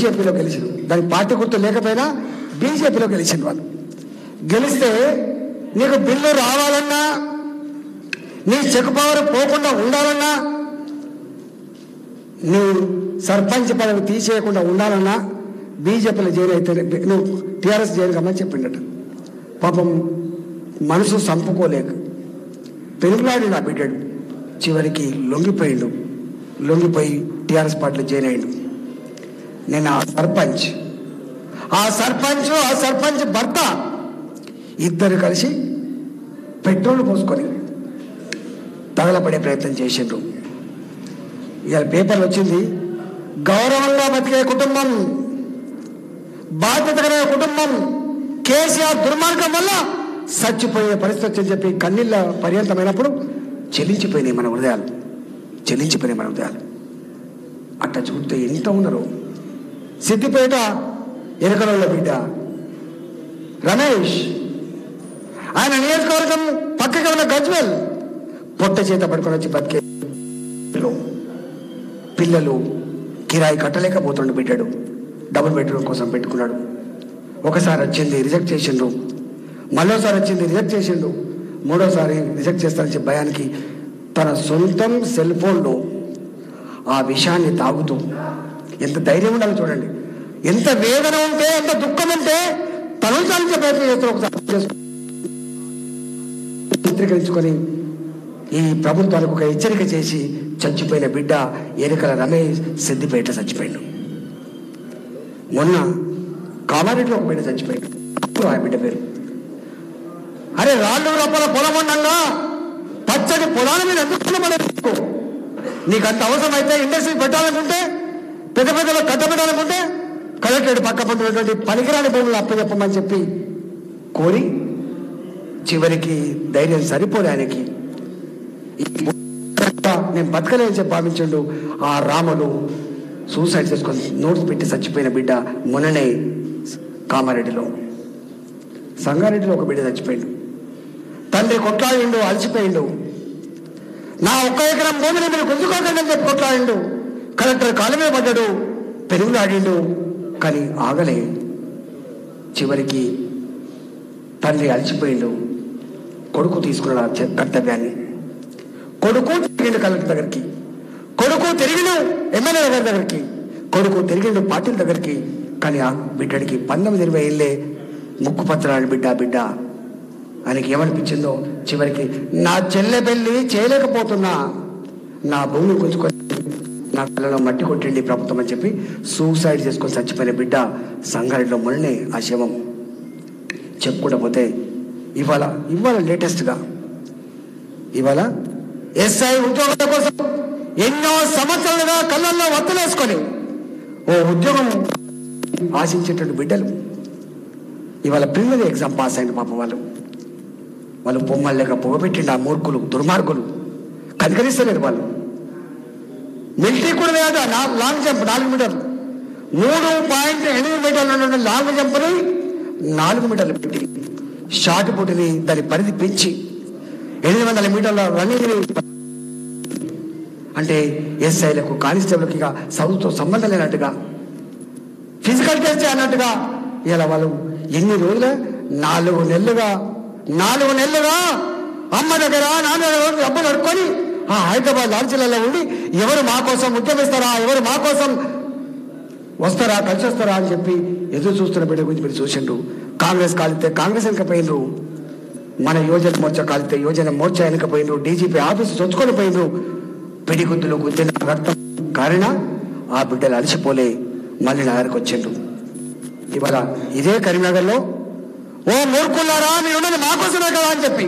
బీజేపీలో గెలిచిండు. దాని పార్టీ గుర్తు లేకపోయినా బీజేపీలో గెలిచిండు. వాళ్ళు గెలిస్తే నీకు బిల్లు రావాలన్నా, నీ చెక్ పవర్ పోకుండా ఉండాలన్నా, నీ సర్పంచ్ పదవి తీసేయకుండా ఉండాలన్నా బీజేపీలో జైలు అయితే నువ్వు టీఆర్ఎస్ జైలు కమ్మని చెప్పిండట. పాపం మనసు సంపుకోలేక పెరుగులాడి నా బిడ్డాడు. చివరికి లొంగిపోయి టీఆర్ఎస్ పార్టీలో జాయిన్ అయ్యాడు. నేను ఆ సర్పంచ్ భర్త ఇద్దరు కలిసి పెట్రోల్ పోసుకొని తగలబడే ప్రయత్నం చేసిండ్రు. ఇవాళ పేపర్లు వచ్చింది, గౌరవంగా బతికే కుటుంబం, బాధ్యత కలిగిన కుటుంబం కేసీఆర్ దుర్మార్గం వల్ల చచ్చిపోయే పరిస్థితి వచ్చని చెప్పి కన్నీళ్ళ పర్యంతమైనప్పుడు చెల్లించిపోయినాయి మన హృదయాలు. అట్లా చూస్తే ఎంత ఉన్నారు. సిద్దిపేట ఎరకలలో బిడ్డ రమేష్, ఆయన నియోజకవర్గం పక్కకి ఉన్న గజ్వెల్, పొట్ట చేత పడుకొని వచ్చి బతికే పిల్లలు కిరాయి కట్టలేకపోతుండే బిడ్డాడు. డబుల్ బెడ్రూమ్ కోసం పెట్టుకున్నాడు. ఒకసారి వచ్చింది రిజెక్ట్ చేసిండ్రు, మరోసారి వచ్చింది రిజెక్ట్ చేసిండు, మూడోసారి రిజెక్ట్ చేస్తానని చెప్పి భయానికి తన సొంతం సెల్ ఫోన్లో ఆ విషయాన్ని తాగుతూ, ఎంత ధైర్యం ఉండాలో చూడండి, ఎంత వేదన ఉంటే, ఎంత దుఃఖం ఉంటే తను చాలించే ప్రయత్నం చేస్తారు. ఒకసారి చిత్రీకరించుకొని ఈ ప్రభుత్వానికి ఒక హెచ్చరిక చేసి చచ్చిపోయిన బిడ్డ ఎరుకల రమేష్ సిద్దిపేట చచ్చిపోయాడు. మొన్న కామారెడ్డిలో ఒక బిడ్డ చచ్చిపోయాడు. ఆ బిడ్డ పేరు, అరే రాళ్ళు రప్పల పొలం ఉండగా పచ్చడి పొలాల మీద ఎందుకు పడలేదు? నీకు అంత అవసరం అయితే ఇండస్ట్రీ పెట్టాలనుకుంటే, పెద్ద పెద్దలో కట్టబెట్టాలనుకుంటే కలెక్టరేట్ పక్క పడినటువంటి పనికిరాని భూములు అప్పచెప్పమని చెప్పి కోరి చివరికి ధైర్యం సరిపోలే ఆయనకి. నేను బతకలేని చెప్పి భావించండు. ఆ రాములు సూసైడ్ చేసుకొని నోట్స్ పెట్టి చచ్చిపోయిన బిడ్డ మొన్ననే కామారెడ్డిలో, సంగారెడ్డిలో ఒక బిడ్డ చచ్చిపోయిండు. తండ్రి కొట్లాడిండు, అలసిపోయిండు. నా 1 ఎకరం భూమిని మీరు గుంజుకోకండి అని చెప్పి కొట్లాడిండు. కలెక్టర్ కాలు మీద పడ్డాడు, పెరుగులాడిండు, కానీ ఆగలే. చివరికి తండ్రి అలసిపోయిండు. కొడుకు తీసుకున్నాడు కర్తవ్యాన్ని. కొడుకు తిరిగిండు కలెక్టర్ దగ్గరికి, కొడుకు తిరిగిండు ఎమ్మెల్యే గారి దగ్గరికి, కొడుకు తిరిగిండు పార్టీల దగ్గరికి. కానీ ఆ బిడ్డడికి 19-20 ఏళ్ళే ముక్కు పత్రాలు బిడ్డ ఆయనకి ఏమనిపించిందో, చివరికి నా చెల్లె పెళ్ళి చేయలేకపోతున్నా, నా భూమిని గుంజుకొని నా కళ్ళలో మట్టి కొట్టిండి ప్రభుత్వం అని చెప్పి సూసైడ్ చేసుకొని చచ్చిపోయిన బిడ్డ సంగారెడ్డిలో మొన్ననే ఆ శవం. చెప్పుకుంటూ పోతే ఇవాళ లేటెస్ట్గా ఇవాళ ఎస్ఐ ఉద్యోగాల కోసం ఎన్నో సంవత్సరాలుగా కళ్ళల్లో వత్తులేసుకొని ఓ ఉద్యోగం ఆశించేటువంటి బిడ్డలు ఇవాళ ప్రిలిమినరీ ఎగ్జామ్ పాస్ అయిన పాప వాళ్ళు బొమ్మలు లేక పొగబెట్టిండి ఆ మూర్ఖులు, దుర్మార్గులు. కనికరిస్తలేరు వాళ్ళు. మిలిటరీ కూడా లేదా, లాంగ్ జంప్ 4 మీటర్లు, 3.8 మీటర్లు లాంగ్ జంప్ని 4 మీటర్లు పెట్టి, షార్ట్ పుట్టిని దాని పరిధి పెంచి 800 మీటర్ల రన్నింగ్ని, అంటే ఎస్ఐలకు కానిస్టేబుల్కి ఇక చదువుతో సంబంధం లేనట్టుగా ఫిజికల్ టెస్ట్ అన్నట్టుగా ఇలా వాళ్ళు ఎన్ని రోజులు 4 నెలలుగా అమ్మ దగ్గర నాన్న దగ్గర డబ్బులు అడుక్కొని ఆ హైదరాబాద్ లాడ్జీలలో ఉండి ఎవరు మా కోసం ఉద్యమిస్తారా, ఎవరు మా కోసం వస్తారా, కలిసి వస్తారా అని చెప్పి ఎదురు చూస్తున్న బిడ్డ గురించి మీరు చూసిండ్రు. కాంగ్రెస్ కాలితే కాంగ్రెస్ వెనకపోయినరు, మన యోజన మోర్చా కాలితే యోజన మోర్చా వెనకపోయినరు, డీజీపీ ఆఫీసు చొచ్చుకొని పోయినరు. పిడిగుద్దులు గుద్దిన రక్తం కారణ ఆ బిడ్డలు అలసిపోలే మళ్ళీ నగరికి వచ్చిండ్రు. ఇవాళ ఇదే కరీంనగర్లో ఓ మూర్ఖులారా మీరు ఉన్నది మా కోసమే కదా అని చెప్పి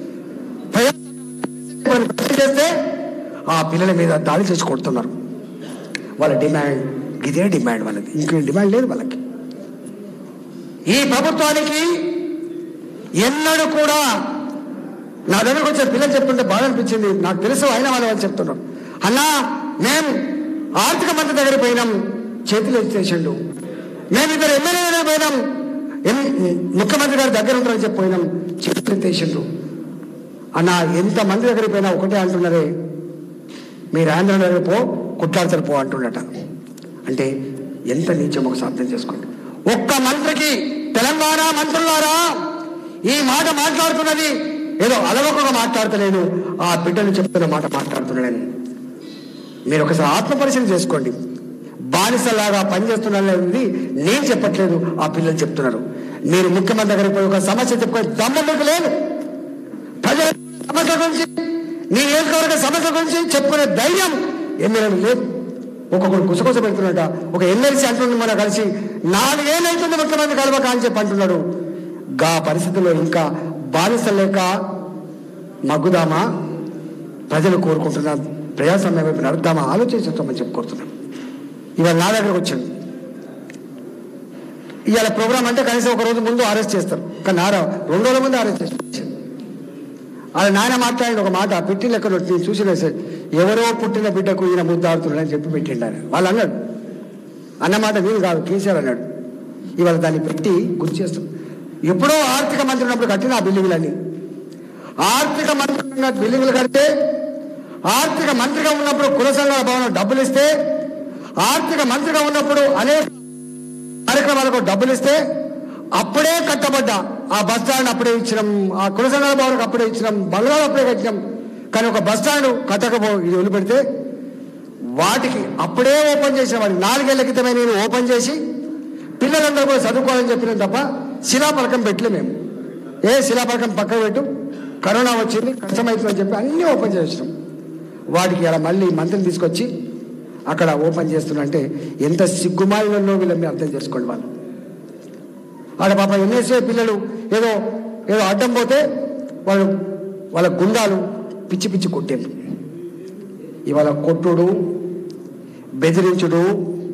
చేస్తే ఆ పిల్లల మీద దాడి చేసి కొడుతున్నారు. వాళ్ళ డిమాండ్ ఇదే డిమాండ్, వాళ్ళది ఇంకేం డిమాండ్ లేదు వాళ్ళకి. ఈ ప్రభుత్వానికి ఎన్నడూ కూడా నా దగ్గరకు వచ్చే పిల్లలు చెప్తుంటే బాధ అనిపించింది. నాకు తెలుసు అయినా వాళ్ళు చెప్తున్నారు, అన్నా మేము ఆర్థిక మంత్రి దగ్గర పోయినాం, చేతులు ఎత్తేసిండు. మేము ఇద్దరు ఎమ్మెల్యే దగ్గర పోయినాం, ముఖ్యమంత్రి గారి దగ్గర ఉంటారని చెప్పి పోయినాం, చేతులు ఎత్తేసిండు. అన్న ఎంతమంది దగ్గరికి పోయినా ఒకటే అంటున్నారే, మీరు ఆంధ్ర దగ్గర పో కొట్లాడతారు పో అంటున్నట. అంటే ఎంత నీచమో ఒకసారి అర్థం చేసుకోండి. ఒక్క మంత్రికి తెలంగాణ మంత్రులారా, ఈ మాట మాట్లాడుతున్నది ఏదో అలవకగా మాట్లాడతలేదు, ఆ బిడ్డలు చెప్తున్న మాట మాట్లాడుతున్నాడని మీరు ఒకసారి ఆత్మపరిశీలన చేసుకోండి. బానిసలాగా పనిచేస్తున్నారనేది నేను చెప్పట్లేదు, ఆ పిల్లలు చెప్తున్నారు. మీరు ముఖ్యమంత్రి దగ్గరికి పోయి ఒక సమస్య చెప్పుకొని దమ్ము మీకు లేదు. ప్రజల సమస్య గురించి, నీ నియోజకవర్గ సమస్య గురించి చెప్పుకునే ధైర్యం ఎమ్మెల్యేలు లేదు. ఒక్కొక్కరు గుసగుస పెడుతున్నట. ఒక ఎమ్మెల్సీ అంటుంది మన కలిసి 4 ఏళ్ళు అవుతుంది ముఖ్యమంత్రి కలవక అని చెప్పి అంటున్నాడు. గా పరిస్థితుల్లో ఇంకా బానిస లేక మగ్గుదామా, ప్రజలు కోరుకుంటున్న ప్రజాస్వామ్యం వైపు నడుద్దామా ఆలోచించుతామని చెప్పి కోరుతున్నాం. ఇవాళ నా దగ్గరకు వచ్చాను. ఇవాళ ప్రోగ్రామ్ అంటే కనీసం ఒక రోజు ముందు అరెస్ట్ చేస్తారు, కానీ 2 రోజుల ముందు అరెస్ట్ చేస్తారు. అలా నాయన మాట్లాడిన ఒక మాట పెట్టి లెక్క నేను చూసిన సార్, ఎవరో పుట్టిన బిడ్డకు ఈయన ముద్దాడుతున్నాడని చెప్పి పెట్టిండు ఆయన. వాళ్ళు అన్నాడు, అన్నమాట నేను కాదు, కేసీఆర్ అన్నాడు. ఇవాళ దాన్ని పెట్టి గుర్తు చేస్తాం. ఎప్పుడో ఆర్థిక మంత్రి ఉన్నప్పుడు కట్టిన ఆ బిల్డింగ్లన్నీ, ఆర్థిక మంత్రి ఉన్న బిల్డింగ్లు కడితే, ఆర్థిక మంత్రిగా ఉన్నప్పుడు కుల సంఘాల భవనం డబ్బులు ఇస్తే, ఆర్థిక మంత్రిగా ఉన్నప్పుడు అనేక కార్యక్రమాలకు డబ్బులు ఇస్తే, అప్పుడే కట్టబడ్డ ఆ బస్ స్టాండ్ అప్పుడే ఇచ్చినాం, ఆ కుల సంఘాల భవనకు అప్పుడే ఇచ్చినాం, బంగ్లాలు అప్పుడే కట్టినాం. కానీ ఒక బస్ స్టాండ్ కట్టకపో ఇది వదిలిపెడితే వాటికి అప్పుడే ఓపెన్ చేసిన వాడికి 4 ఏళ్ల క్రితమే నేను ఓపెన్ చేసి పిల్లలందరూ కూడా చదువుకోవాలని చెప్పినాం తప్ప శిలాపలకం పెట్టలే. మేము శిలాపలకం పక్కన పెట్టు, కరోనా వచ్చింది కష్టమవుతుందని చెప్పి అన్నీ ఓపెన్ చేసినాం. వాటికి అలా మళ్ళీ మంత్రిని తీసుకొచ్చి అక్కడ ఓపెన్ చేస్తున్నంటే ఎంత సిగ్గుమాలిలో వీళ్ళని మీరు అర్థం చేసుకోండి. వాళ్ళు ఆడ పాప ఎన్ఎస్ఏ పిల్లలు ఏదో ఏదో అడ్డం పోతే వాళ్ళ గుండాలు పిచ్చి పిచ్చి కొట్టేది. ఇవాళ కొట్టుడు, బెదిరించుడు,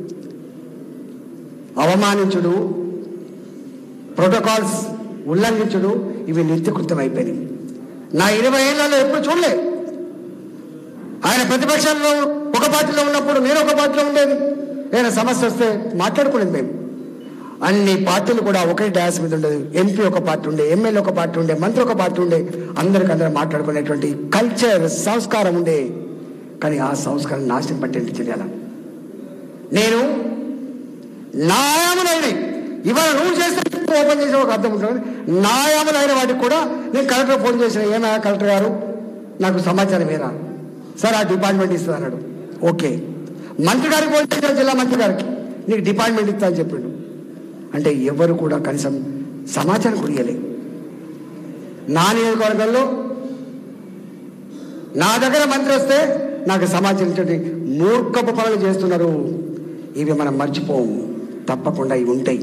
అవమానించుడు, ప్రోటోకాల్స్ ఉల్లంఘించుడు ఇవి నిత్యకృత్యం అయిపోయినాయి. నా 20 ఏళ్లలో ఎప్పుడు చూడలే. ఆయన ప్రతిపక్షంలో ఒక పార్టీలో ఉన్నప్పుడు నేను ఒక పార్టీలో ఉండేది. ఏదైనా సమస్య వస్తే మాట్లాడుకునేది మేము. అన్ని పార్టీలు కూడా ఒకే డాస్ మీద ఉండేది. ఎంపీ ఒక పార్టీ ఉండే, ఎమ్మెల్యే ఒక పార్టీ ఉండే, మంత్రి ఒక పార్టీ ఉండే, అందరూ మాట్లాడుకునేటువంటి కల్చర్, సంస్కారం ఉండే. కానీ ఆ సంస్కారం నాశనం పట్టేంటి చేయాల. నేను న్యాయములైన ఇవాళ నువ్వు చేస్తే ఓపెన్ చేసే ఒక అర్థం ఉంటుంది. న్యాయములైన వాటికి కూడా నేను కలెక్టర్ ఫోన్ చేసిన, ఏమైనా కలెక్టర్ గారు నాకు సమాచారం ఏరా సార్, ఆ డిపార్ట్మెంట్ ఇస్తుంది అన్నాడు. ఓకే, మంత్రి గారికి ఫోన్ చేసిన, జిల్లా మంత్రి గారికి నీకు డిపార్ట్మెంట్ ఇస్తా అని చెప్పిండు. అంటే ఎవరు కూడా కనీసం సమాచారం కుడియలే. నా నియోజకవర్గంలో నా దగ్గర మంత్రి వస్తే నాకు సమాచారం మూర్ఖపు పనులు చేస్తున్నారు. ఇవి మనం మర్చిపోము, తప్పకుండా ఇవి ఉంటాయి.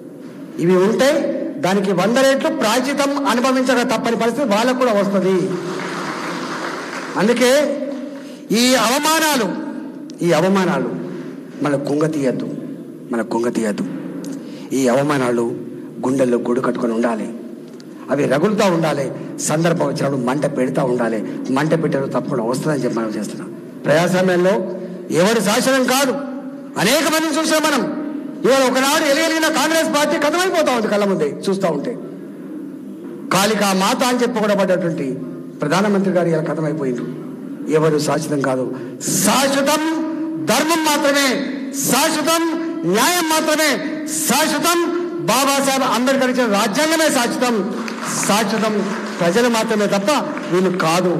దానికి 100 రెట్లు ప్రాయశ్చితం అనుభవించక తప్పని పరిస్థితి వాళ్ళకు కూడా వస్తుంది. అందుకే ఈ అవమానాలు మన కుంగ తీయద్దు. ఈ అవమానాలు గుండెల్లో గూడు కట్టుకొని ఉండాలి. అవి రగులుతూ ఉండాలి. సందర్భం వచ్చినప్పుడు మంట పెడతా ఉండాలి. మంట పెట్టడం తప్పకుండా వస్తుందని చెప్పి మనం చేస్తున్నాం. ప్రజాస్వామ్యంలో ఎవరి శాసనం కాదు. అనేక మందిని చూసాం మనం. ఇవాళ ఒకనాడు ఎలిగిన కాంగ్రెస్ పార్టీ కథమైపోతా ఉంది కళ్ళ ముందే చూస్తూ ఉంటే. కాళికా మాత అని చెప్పి కూడా పడ్డటువంటి ప్రధానమంత్రి గారు ఇలా కథమైపోయింది. ఎవరు శాశ్వతం కాదు. శాశ్వతం ధర్మం మాత్రమే, శాశ్వతం న్యాయం మాత్రమే, శాశ్వతం బాబాసాహెబ్ అంబేద్కర్ ఇచ్చిన రాజ్యాంగమే శాశ్వతం ప్రజలు మాత్రమే తప్ప వీళ్ళు కాదు.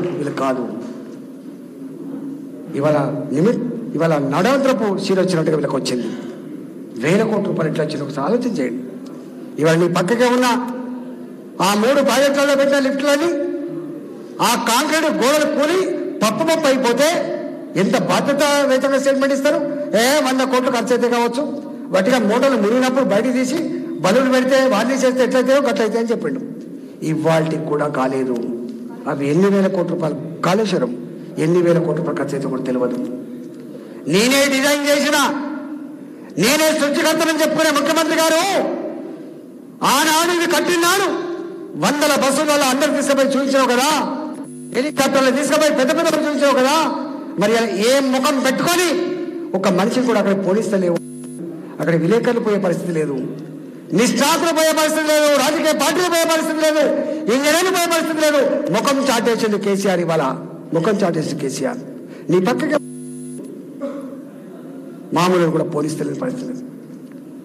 ఇవాళ నడవంతరపు సీర వచ్చినట్టుగా వీళ్ళకి వచ్చింది. 1000 కోట్ల రూపాయలు ఎట్లా వచ్చింది ఒకసారి ఆలోచన చేయండి. ఇవాళ నీ పక్కకే ఉన్న ఆ 3 ప్రాజెక్టులలో పెట్టిన లిఫ్ట్లని, ఆ కాంక్రీట్ గోడలు కూలి పప్పు అయిపోతే ఎంత బాధ్యత రహితంగా స్టేట్మెంట్ ఇస్తారు. 100 కోట్లు ఖర్చు అయితే కావచ్చు, వాటిగా మూటలు మునిగినప్పుడు బయట తీసి బలులు పెడితే వాడిని చేస్తే ఎట్లయితాయో గట్లయితే అని చెప్పిండు. ఇవాళకి కూడా కాలేదు. అవి ఎన్ని 1000 కోట్ల రూపాయలు, కాళేశ్వరం ఎన్ని 1000 కోట్ల రూపాయలు ఖర్చు అయితే కూడా తెలియదు. నేనే డిజైన్ చేసిన, నేనే సృష్టికర్తనని చెప్పుకునే ముఖ్యమంత్రి గారు ఆనాడు ఇది కట్టినాడు. 100 బస్సులలో అందరు తీసుకుపోయి చూపించావు కదా, హెలికాప్టర్లు తీసుకుపోయి పెద్ద చూపించావు కదా. మరి ఏ ముఖం పెట్టుకొని ఒక మనిషిని కూడా అక్కడ పోలీసులేవు, అక్కడ విలేకరులు పోయే పరిస్థితి లేదు, నిష్ఠాతులు పోయే పరిస్థితి లేదు, రాజకీయ పార్టీలు పోయే పరిస్థితి లేదు, ఇంజనీర్లు పోయే పరిస్థితి లేదు. ముఖం చాటేసింది కేసీఆర్. ఇవాళ ముఖం చాటేసింది కేసీఆర్. నీ పక్కకి మామూలు కూడా పోలీసు తెలియని పరిస్థితి లేదు.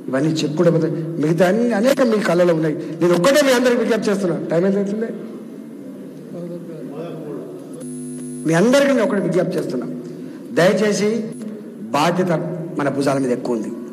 ఇవన్నీ చెప్పుకుంటే మిగతా అన్ని అనేక మీ కళలో ఉన్నాయి. నేను ఒక్కటే మీ అందరికి విజ్ఞప్తి చేస్తున్నా. టైం ఎంత అవుతుంది? మీ అందరికీ నేను ఒకటి విజ్ఞప్తి చేస్తున్నా. దయచేసి బాధ్యత మన భుజాల మీద ఎక్కువ ఉంది.